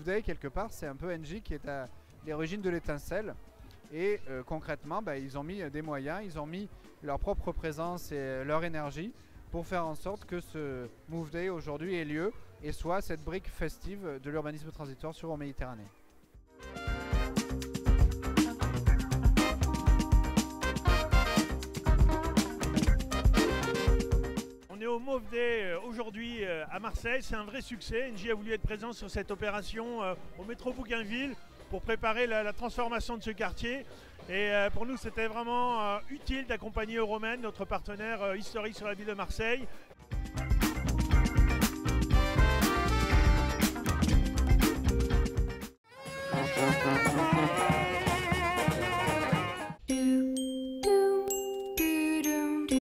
Day, quelque part, c'est un peu Engie qui est à l'origine de l'étincelle. Et concrètement, ils ont mis des moyens, ils ont mis leur propre présence et leur énergie pour faire en sorte que ce Move Day aujourd'hui ait lieu et soit cette brique festive de l'urbanisme transitoire sur Méditerranée. On est au Move Day aujourd'hui à Marseille, c'est un vrai succès. Engie a voulu être présent sur cette opération au métro Bougainville pour préparer la transformation de ce quartier. Et pour nous, c'était vraiment utile d'accompagner Euromène, notre partenaire historique sur la ville de Marseille.